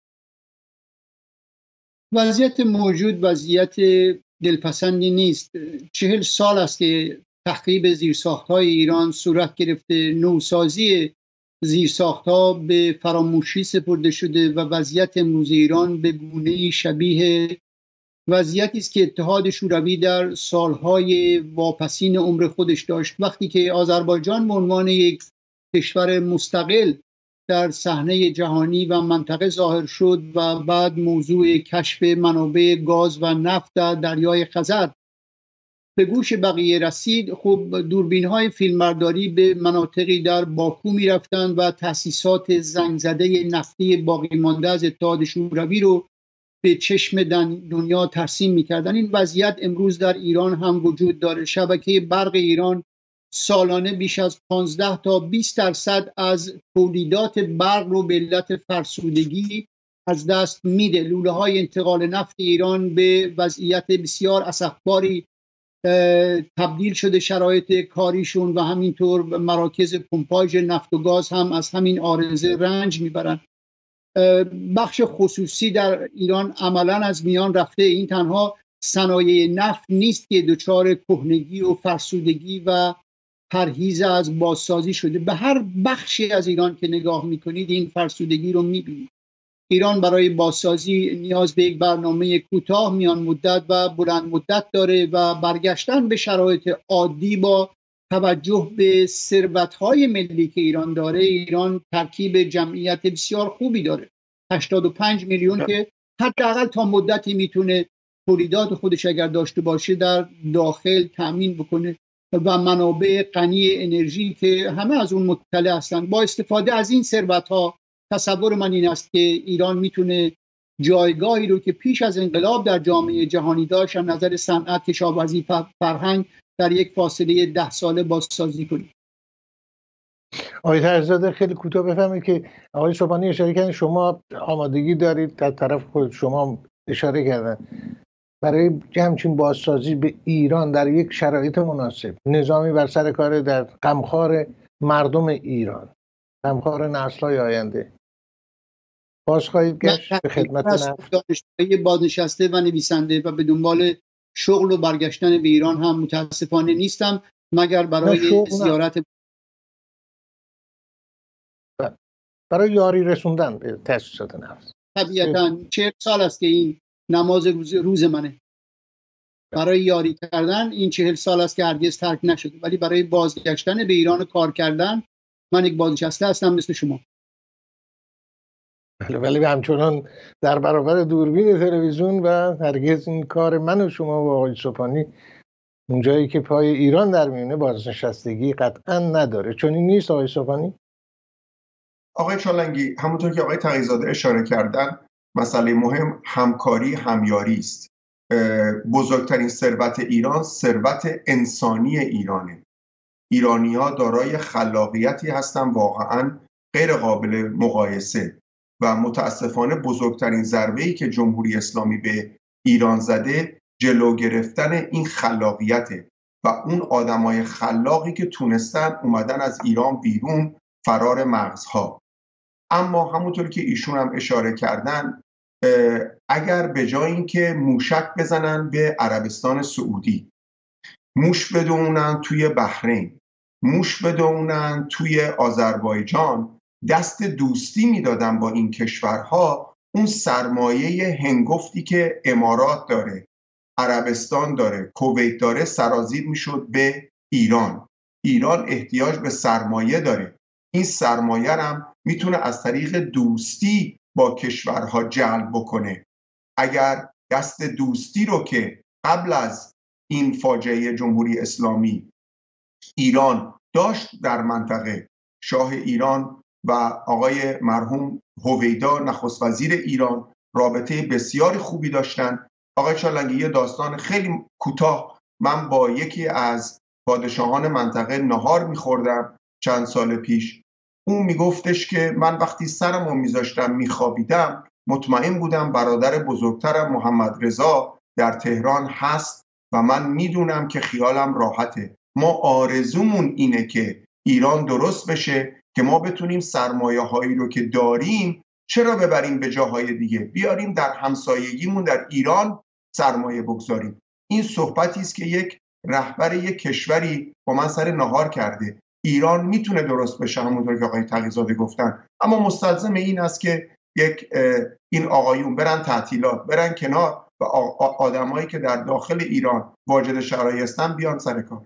وضعیت موجود وضعیت دلپسندی نیست. چهل سال است که تخریب زیرساخت‌های ایران صورت گرفته، نوسازی زیرساخت‌ها به فراموشی سپرده شده و وضعیت امروز ایران به گونه‌ای شبیه وضعیتی است که اتحاد شوروی در سالهای واپسین عمر خودش داشت، وقتی که آذربایجان به عنوان یک کشور مستقل در صحنه جهانی و منطقه ظاهر شد و بعد موضوع کشف منابع گاز و نفت در دریای خزر به گوش بقیه رسید. خب دوربین‌های فیلمبرداری به مناطقی در باکو می‌رفتند و تأسیسات زنگ زده نفتی باقی مانده از اتحاد شوروی رو به چشم دنیا ترسیم می‌کردند. این وضعیت امروز در ایران هم وجود داره. شبکه برق ایران سالانه بیش از پانزده تا بیست درصد از تولیدات برق رو به علت فرسودگی از دست میده. لوله‌های انتقال نفت ایران به وضعیت بسیار اسفباری تبدیل شده شرایط کاریشون و همینطور مراکز پمپاژ نفت و گاز هم از همین عارضه رنج میبرن. بخش خصوصی در ایران عملاً از میان رفته. این تنها صنایع نفت نیست که دچار کهنگی و فرسودگی و پرهیز از بازسازی شده. به هر بخشی از ایران که نگاه میکنید این فرسودگی رو میبینید. ایران برای بازسازی نیاز به یک برنامه کوتاه، میان مدت و بلند مدت داره و برگشتن به شرایط عادی با توجه به ثروت‌های ملی که ایران داره. ایران ترکیب جمعیت بسیار خوبی داره. هشتاد و پنج میلیون که حداقل تا مدتی میتونه تولیدات خودش اگر داشته باشه در داخل تأمین بکنه و منابع غنی انرژی که همه از اون مطلع هستن. با استفاده از این ثروت‌ها تصور من این است که ایران میتونه جایگاهی رو که پیش از انقلاب در جامعه جهانی داشت از نظر صنعت، کشاورزی، فرهنگ در یک فاصله ده ساله بازسازی کنه. آقای طاهرزاده خیلی کوتاه بفهمید که آقای صبحانی اشاره کردن شما آمادگی دارید، در طرف خود شما اشاره کردن برای همچین بازسازی به ایران در یک شرایط مناسب، نظامی بر سر کار در غمخوار مردم ایران، غمخوار نسل‌های آینده. باز خواهید گشت به خدمت نفت دانشجوی بازنشسته و نویسنده و به دنبال شغل و برگشتن به ایران هم متاسفانه نیستم، مگر برای زیارت برای یاری رسوندن به تأسیسات نفت. طبیعتاً چهل سال است که این نماز روز روز منه. برای یاری کردن این چهل سال است که هرگز ترک نشده، ولی برای بازگشتن به ایران و کار کردن من یک بازنشسته هستم مثل شما. بله، ولی همچنان در برابر دوربین تلویزیون و هرگز این کار من و شما و آقای صبحانی اونجایی که پای ایران در میونه بازنشستگی قطعا نداره. چون این نیست آقای صبحانی؟ آقای چالنگی، همونطور که آقای تقی‌زاده اشاره کردن، مسئله مهم همکاری، همیاری است. بزرگترین ثروت ایران ثروت انسانی ایرانه. ایرانی‌ها دارای خلاقیتی هستن واقعاً غیر قابل مقایسه و متاسفانه بزرگترین ضربه‌ای که جمهوری اسلامی به ایران زده جلو گرفتن این خلاقیته و اون آدمای خلاقی که تونستن اومدن از ایران بیرون فرار مغزها. اما همونطور که ایشون هم اشاره کردن، اگر به جای اینکه موشک بزنن به عربستان سعودی، موش بدونن توی بحرین، موش بدونن توی آذربایجان، دست دوستی میدادن با این کشورها، اون سرمایه هنگفتی که امارات داره، عربستان داره، کویت داره سرازیر میشد به ایران. ایران احتیاج به سرمایه داره. این سرمایه هم میتونه از طریق دوستی با کشورها جلب بکنه. اگر دست دوستی رو که قبل از این فاجعه جمهوری اسلامی ایران داشت در منطقه، شاه ایران و آقای مرحوم هویدا نخست وزیر ایران رابطه بسیاری خوبی داشتن. آقای چالنگی، یه داستان خیلی کوتاه، من با یکی از پادشاهان منطقه نهار میخوردم چند سال پیش. اون میگفتش که من وقتی سرمو میذاشتم میخوابیدم مطمئن بودم برادر بزرگترم محمد رضا در تهران هست و من میدونم که خیالم راحته. ما آرزومون اینه که ایران درست بشه که ما بتونیم سرمایه هایی رو که داریم چرا ببریم به جاهای دیگه، بیاریم در همسایگیمون در ایران سرمایه بگذاریم. این صحبتی است که یک رهبر یک کشوری با من سر نهار کرده. ایران میتونه درست بشه همونطور که آقای تقی‌زاده گفتن، اما مستلزم این است که یک این آقایون برن تعطیلات، برن کنار و آدمایی که در داخل ایران واجد شرایط هستن بیان سر کار.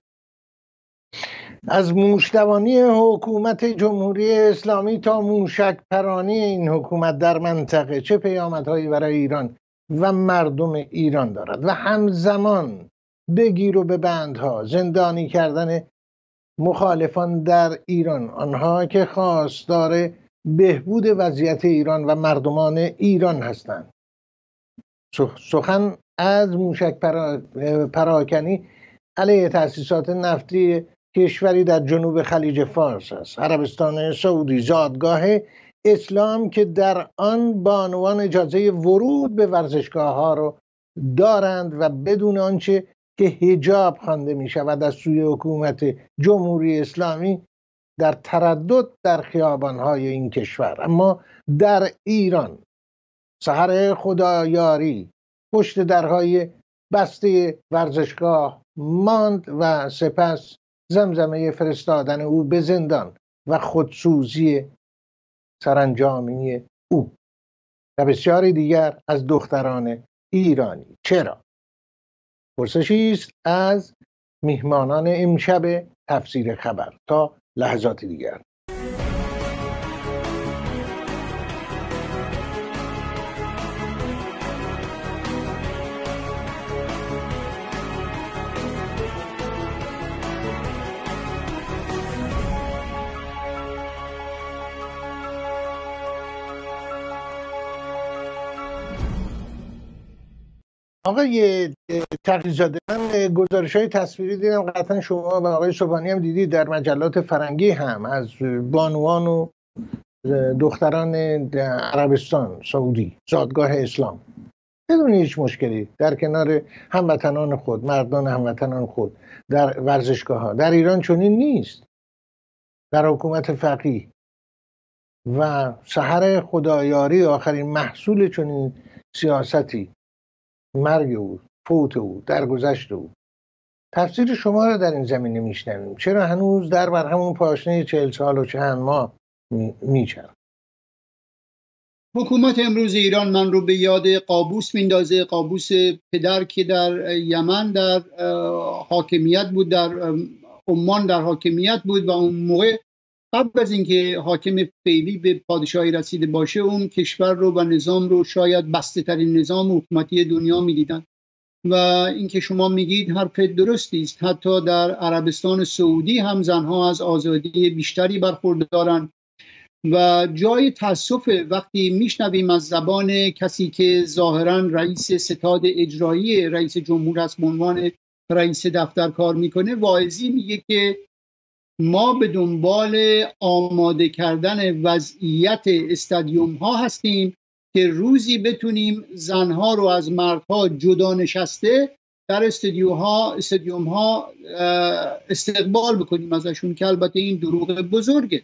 از موش‌دوانی حکومت جمهوری اسلامی تا موشک پرانی این حکومت در منطقه چه پیامدهایی برای ایران و مردم ایران دارد و همزمان بگیر و به بندها زندانی کردن مخالفان در ایران، آنها که خواستار بهبود وضعیت ایران و مردمان ایران هستند. سخن از موشک پرا... پراکنی علیه تأسیسات نفتی کشوری در جنوب خلیج فارس است. عربستان سعودی زادگاه اسلام که در آن بانوان اجازه ورود به ورزشگاه ها رو دارند و بدون آنچه که حجاب خوانده می شود از سوی حکومت جمهوری اسلامی در تردد در خیابان‌های این کشور. اما در ایران سحر خدایاری پشت درهای بسته ورزشگاه ماند و سپس زمزمه فرستادن او به زندان و خودسوزی سرانجامی او و بسیاری دیگر از دختران ایرانی. چرا؟ پرسشی است از میهمانان امشب تفسیر خبر. تا لحظات دیگر. آقای تقی‌زاده، من گزارش های تصویری دیدم، قطعا شما و آقای صبحانی هم دیدید، در مجلات فرنگی هم از بانوان و دختران عربستان سعودی، زادگاه اسلام، بدون هیچ مشکلی در کنار هموطنان خود، مردان هموطنان خود در ورزشگاه ها. در ایران چنین نیست. در حکومت فقیه و سحر خدایاری آخرین محصول چنین سیاستی مرگ او، فوت او، درگذشت او. تفسیر شما را در این زمینه میشنویم. چرا هنوز در بر همون پاشنه چهل سال و چند ماه میچرد؟ حکومت امروز ایران من رو به یاد قابوس میندازه. قابوس پدر که در یمن در حاکمیت بود، در عمان در حاکمیت بود و اون موقع قبل از اینکه حاکم فعلی به پادشاهی رسیده باشه، اون کشور رو و نظام رو شاید بسته ترین نظام حکومتی دنیا میدیدن و اینکه شما میگید حرف درستی است. حتی در عربستان سعودی هم زنها از آزادی بیشتری برخوردارن و جای تأسف وقتی میشنویم از زبان کسی که ظاهرا رئیس ستاد اجرایی رئیس جمهور هست به عنوان رئیس دفتر کار میکنه، واعظی میگه که ما به دنبال آماده کردن وضعیت استادیوم ها هستیم که روزی بتونیم زنها رو از مردها جدا نشسته در استادیوم ها استادیوم ها استقبال بکنیم ازشون، که البته این دروغ بزرگه.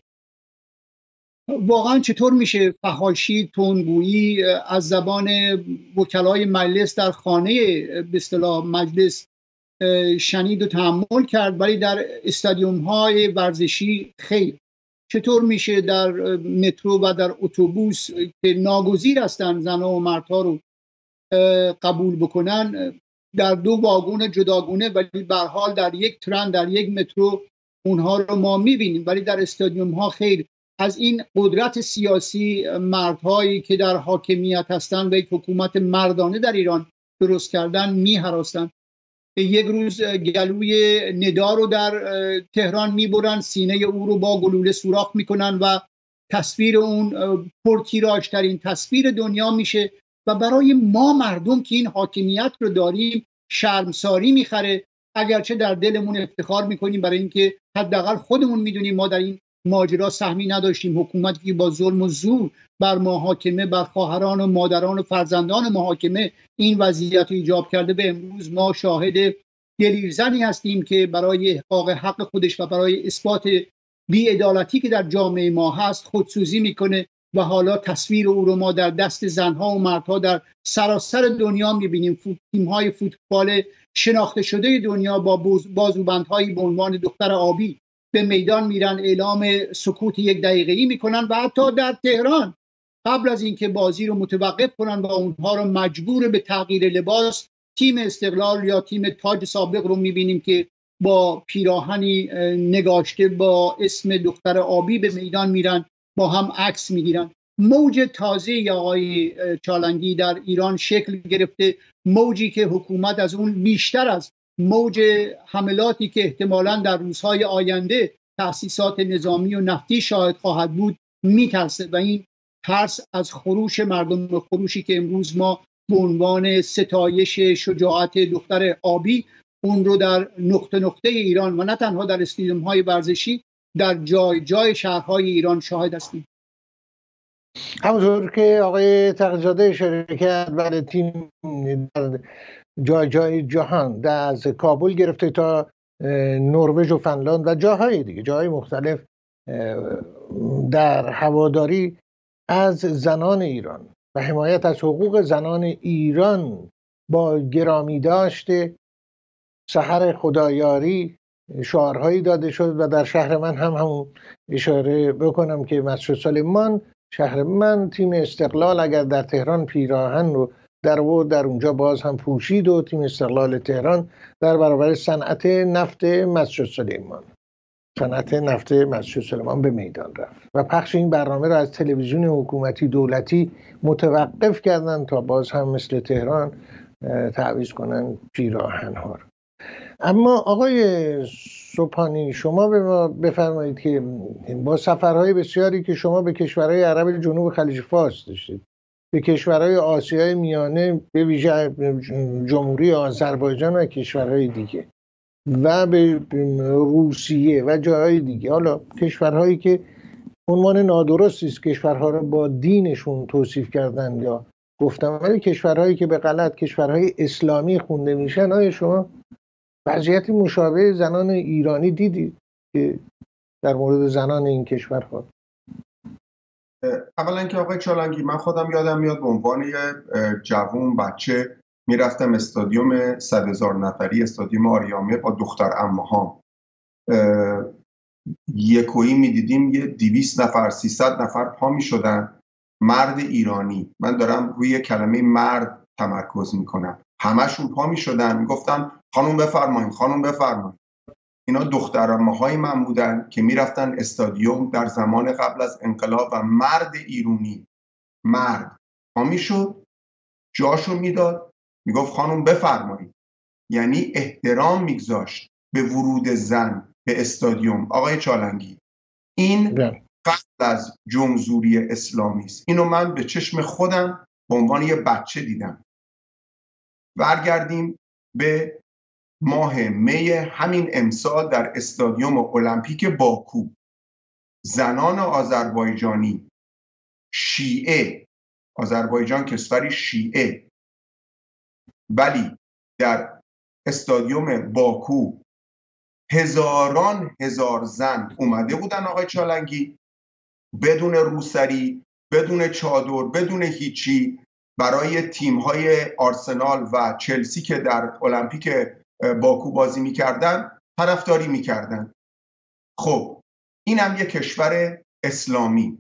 واقعا چطور میشه فحاشی، تندگویی از زبان وکلای مجلس در خانه به اصطلاح مجلس شنید و تحمل کرد، ولی در استادیوم های ورزشی خیر؟ چطور میشه در مترو و در اتوبوس که ناگزیر هستن زنها و مردها رو قبول بکنن در دو واگن جداگونه، ولی به هر حال در یک ترن در یک مترو اونها رو ما میبینیم، ولی در استادیوم ها خیر؟ از این قدرت سیاسی مردهایی که در حاکمیت هستند و یک حکومت مردانه در ایران درست کردن میهراستند. یک روز گلوی ندا رو در تهران میبرن، سینه او رو با گلوله سوراخ میکنن و تصویر اون پرتیراژترین تصویر دنیا میشه و برای ما مردم که این حاکمیت رو داریم شرمساری میخره، اگرچه در دلمون افتخار میکنیم برای اینکه حداقل خودمون میدونیم ما در این ماجرا سهمی نداشتیم. حکومتی که با ظلم و زور بر ما حاکمه، بر خواهران و مادران و فرزندان ما حاکمه، این وضعیت رو ایجاب کرده. به امروز ما شاهد دلیرزنی هستیم که برای احقاق حق خودش و برای اثبات بی‌عدالتی که در جامعه ما هست خودسوزی میکنه و حالا تصویر او رو ما در دست زنها و مردها در سراسر دنیا میبینیم. تیم‌های فوتبال شناخته شده دنیا با بازوبندهایی به عنوان دختر آبی به میدان میرن، اعلام سکوت یک دقیقه‌ای میکنن و حتی در تهران قبل از اینکه بازی رو متوقف کنن و اونها رو مجبور به تغییر لباس، تیم استقلال یا تیم تاج سابق رو میبینیم که با پیراهنی نگاشته با اسم دختر آبی به میدان میرن، با هم عکس میگیرن. موج تازه یا آقای چالنگی در ایران شکل گرفته، موجی که حکومت از اون بیشتر از موج حملاتی که احتمالاً در روزهای آینده تأسیسات نظامی و نفتی شاهد خواهد بود میترسه و این ترس از خروش مردم و خروشی که امروز ما به عنوان ستایش شجاعت دختر آبی اون رو در نقطه نقطه ایران و نه تنها در استادیوم های ورزشی، در جای جای شهرهای ایران شاهد هستیم. همونطور که آقای تقی‌زاده اشاره کرد، برای تیم در جای جای جهان، در از کابل گرفته تا نروژ و فنلاند و جاهای دیگه، جاهای مختلف، در هواداری از زنان ایران و حمایت از حقوق زنان ایران با گرامی داشته سحر خدایاری شعارهایی داده شد و در شهر من هم همون اشاره بکنم که مسجد سلیمان، شهر من، تیم استقلال اگر در تهران پیراهن رو در و در اونجا باز هم پوشید و تیم استقلال تهران در برابر صنعت نفت مسجد سلیمان صنعت نفت مسجد سلیمان به میدان رفت و پخش این برنامه را از تلویزیون حکومتی دولتی متوقف کردن تا باز هم مثل تهران تعویض کنن پیراهن ها. اما آقای صبحانی، شما به ما بفرمایید که با سفرهای بسیاری که شما به کشورهای عرب جنوب خلیج فارس داشتید، به کشورهای آسیای میانه به ویژه جمهوری آذربایجان و کشورهای دیگه و به روسیه و جاهای دیگه، حالا کشورهایی که عنوان نادرستی است کشورها رو با دینشون توصیف کردن یا گفتم، ولی کشورهایی که به غلط کشورهای اسلامی خونده میشن، آیا شما وضعیت مشابه زنان ایرانی دیدید که در مورد زنان این کشورها؟ اولا که آقای چالنگی، من خودم یادم میاد به عنوان یه جوون بچه میرفتم استادیوم صد هزار نفری استادیوم آریامه با دختر عموهام، یکویی میدیدیم یه دویست نفر سیصد نفر پا میشدن، مرد ایرانی، من دارم روی کلمه مرد تمرکز میکنم، همشون پا میشدن میگفتن خانوم بفرمایید خانوم بفرمایید. اینا دختر عموهای من بودن که میرفتن استادیوم در زمان قبل از انقلاب و مرد ایرانی، مرد پا میشد جاشو میداد میگفت خانوم بفرمایید، یعنی احترام میگذاشت به ورود زن به استادیوم. آقای چالنگی، این قبل از جمهوری اسلامی است. اینو من به چشم خودم به عنوان یه بچه دیدم. برگردیم به ماه می همین امسال در استادیوم المپیک باکو، زنان آذربایجانی شیعه، آذربایجان کشوری شیعه، ولی در استادیوم باکو هزاران هزار زن اومده بودن آقای چالنگی، بدون روسری، بدون چادر، بدون هیچی، برای تیم‌های آرسنال و چلسی که در المپیک باکو بازی می‌کردن طرفداری می‌کردن. خب این هم یک کشور اسلامی.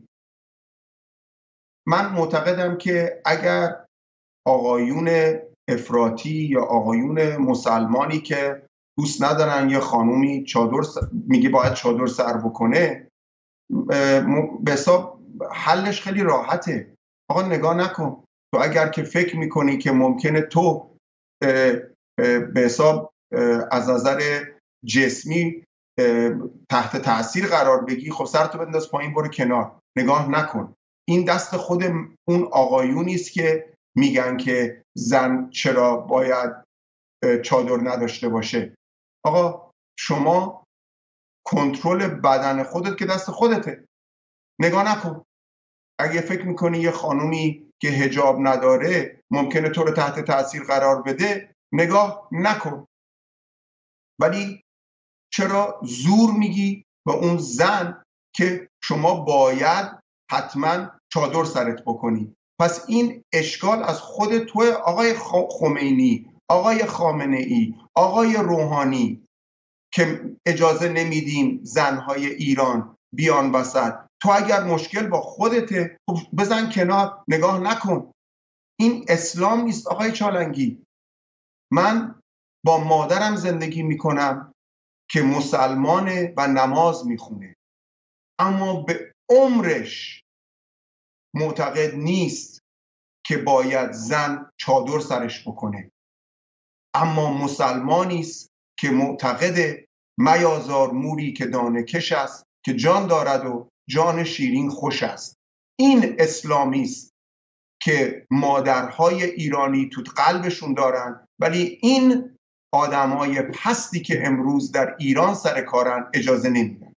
من معتقدم که اگر آقایون افراطی یا آقایون مسلمانی که دوست ندارن یه خانومی چادر س... میگه باید چادر سر بکنه، به حساب حلش خیلی راحته. آقا نگاه نکن، تو اگر که فکر میکنی که ممکنه تو به حساب از نظر جسمی تحت تاثیر قرار بگی، خب سرتو بنداز پایین برو کنار، نگاه نکن. این دست خود اون آقایونی است که میگن که زن چرا باید چادر نداشته باشه. آقا شما کنترل بدن خودت که دست خودته، نگاه نکن. اگه فکر میکنی یه خانومی که حجاب نداره ممکنه تو رو تحت تاثیر قرار بده، نگاه نکن. ولی چرا زور میگی به اون زن که شما باید حتما چادر سرت بکنی؟ پس این اشکال از خود توی آقای خمینی، آقای خامنه ای، آقای روحانی که اجازه نمیدین زنهای ایران بیان وسط. تو اگر مشکل با خودته بزن کنار، نگاه نکن. این اسلام نیست آقای چالنگی. من با مادرم زندگی میکنم که مسلمانه و نماز میخونه، اما به عمرش معتقد نیست که باید زن چادر سرش بکنه. اما مسلمانی است که معتقد میازار موری که دانه کش است، که جان دارد و جان شیرین خوش است. این اسلامی است که مادرهای ایرانی تو قلبشون دارن، ولی این آدمای پستی که امروز در ایران سر کارن اجازه نمیدن.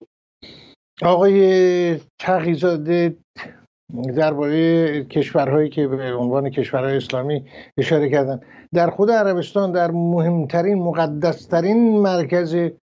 آقای تقی‌زاده درباره کشورهایی که به عنوان کشورهای اسلامی اشاره کردن، در خود عربستان در مهمترین مقدسترین مرکز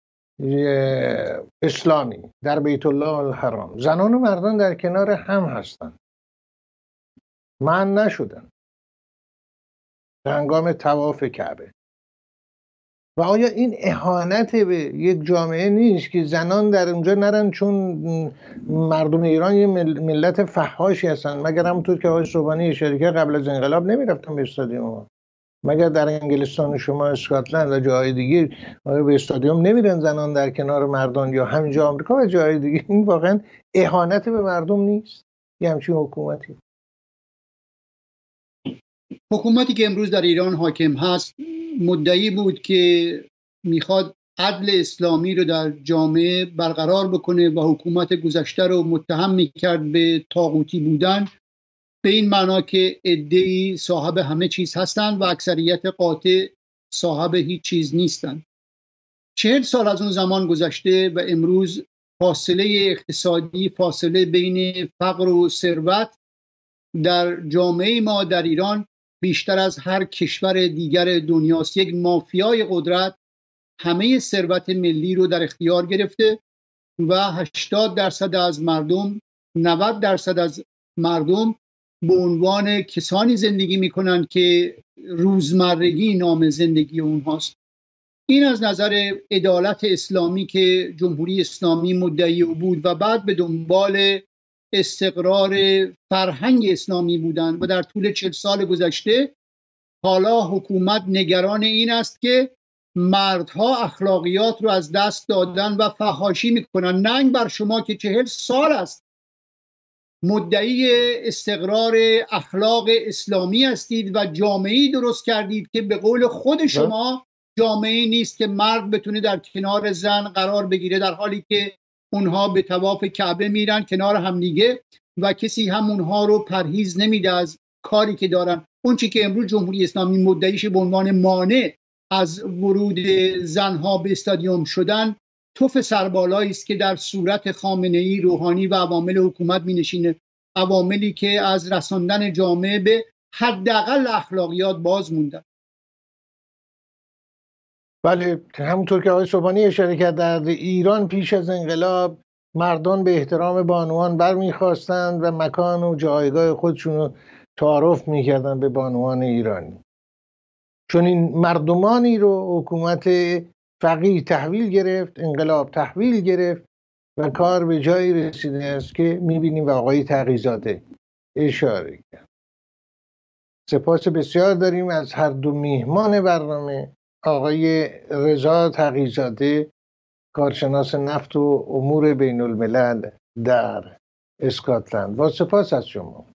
اسلامی در بیت الله الحرام زنان و مردان در کنار هم هستند، منع نشدن به هنگام طواف کعبه. و آیا این اهانت به یک جامعه نیست که زنان در اونجا نرن؟ چون مردم ایران یه ملت فحاشی هستن. مگر همونطور که آقای صبحانی اشاره کرد قبل از انقلاب نمیرفتن به استادیوم؟ مگر در انگلستان شما، اسکاتلند و جاهای دیگه به استادیوم نمیرن زنان در کنار مردان، یا همینجا آمریکا و جاهای دیگه؟ این واقعا اهانت به مردم نیست یه همچین حکومتی؟ حکومتی که امروز در ایران حاکم هست مدعی بود که میخواد عدل اسلامی رو در جامعه برقرار بکنه و حکومت گذشته رو متهم میکرد به طاغوتی بودن. به این معنا که عده‌ای صاحب همه چیز هستند و اکثریت قاطع صاحب هیچ چیز نیستند. چهل سال از اون زمان گذشته و امروز فاصله اقتصادی، فاصله بین فقر و ثروت در جامعه ما در ایران بیشتر از هر کشور دیگر دنیاست. یک مافیای قدرت همه ثروت ملی رو در اختیار گرفته و هشتاد درصد از مردم، نود درصد از مردم به عنوان کسانی زندگی میکنن که روزمرگی نام زندگی اونهاست. این از نظر عدالت اسلامی که جمهوری اسلامی مدعی او بود و بعد به دنبال استقرار فرهنگ اسلامی بودند و در طول چهل سال گذشته حالا حکومت نگران این است که مردها اخلاقیات رو از دست دادن و فحاشی میکنن. ننگ بر شما که چهل سال است مدعی استقرار اخلاق اسلامی هستید و جامعه‌ای درست کردید که به قول خود شما جامعه‌ای نیست که مرد بتونه در کنار زن قرار بگیره، در حالی که اونها به طواف کعبه میرن کنار همدیگه و کسی هم اونها رو پرهیز نمیده از کاری که دارن. اون چی که امروز جمهوری اسلامی مدعیش به عنوان مانع از ورود زنها به استادیوم شدن توف سربالایی است که در صورت خامنه‌ای، روحانی و عوامل حکومت می‌نشینه، عواملی که از رساندن جامعه به حداقل اخلاقیات باز موندن. بله، همونطور که آقای صبحانی اشاره کرد در ایران پیش از انقلاب مردان به احترام بانوان برمیخواستند و مکان و جایگاه خودشون رو تعارف میکردن به بانوان ایرانی. چون این مردمانی رو حکومت فقیه تحویل گرفت، انقلاب تحویل گرفت و کار به جایی رسیده است که میبینیم و آقای تقی‌زاده اشاره کرد. سپاس بسیار داریم از هر دو میهمان برنامه، آقای رضا تقی‌زاده کارشناس نفت و امور بین الملل در اسکاتلند. با سپاس از شما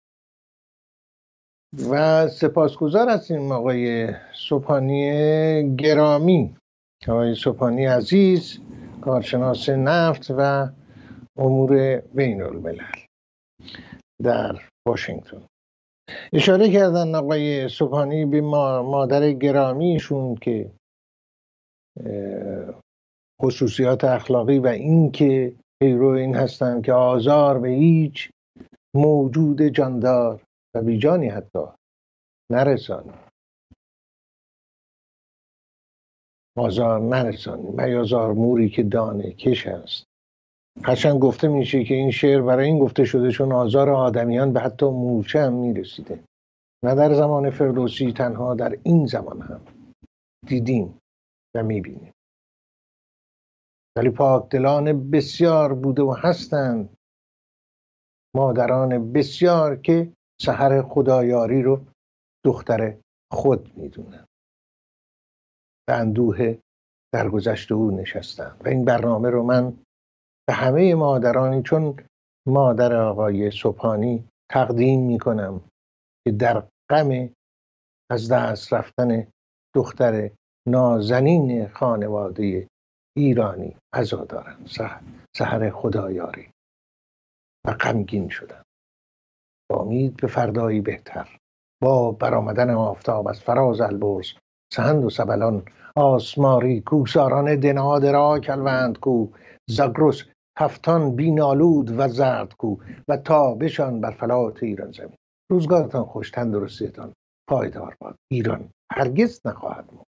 و سپاسگزار هستیم آقای صبحانی گرامی، آقای صبحانی عزیز کارشناس نفت و امور بین الملل در واشنگتن. اشاره کردن آقای صبحانی به مادر گرامیشون که خصوصیات اخلاقی و این که پیرو این هستن که آزار به هیچ موجود جاندار و بیجانی حتی نرسانی، آزار نرسانی، میازار موری که دانه کش است. قشنگ گفته میشه که این شعر برای این گفته شده چون آزار آدمیان به حتی مورچه هم میرسیده، نه در زمان فردوسی تنها در این زمان هم دیدیم و میبینیم. ولی پاکدلان بسیار بوده و هستند مادران بسیار که سحر خدایاری رو دختر خود میدونن و اندوه درگذشت او نشستن. و این برنامه رو من به همه مادرانی چون مادر آقای صبحانی تقدیم میکنم که در غم از دست رفتن دختر نازنین خانواده ایرانی عزا دارن، سحر خدایاری و غمگین شدن. با امید به فردایی بهتر، با برآمدن آفتاب از فراز البرز، سهند و سبلان آسماری کوساران دناد را کلوند کو، زاگرس هفتان بینالود و زرد کو و تابشان بر فلات ایران زمین. روزگارتان خوش، تندرستیتان پایدار باد. ایران هرگز نخواهد مرد.